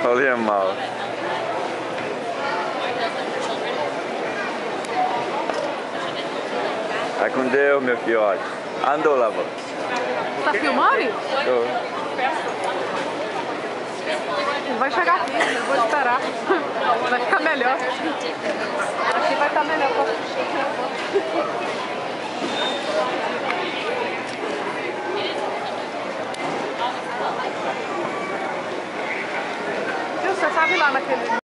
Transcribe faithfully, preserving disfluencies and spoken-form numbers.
Olha mal. Vai com Deus, meu filhote. Andou lá, vó. Tá filmando? Tô. Vai chegar aqui, eu vou esperar. Vai ficar melhor. Aqui vai estar melhor pra Você sabe lá naquele...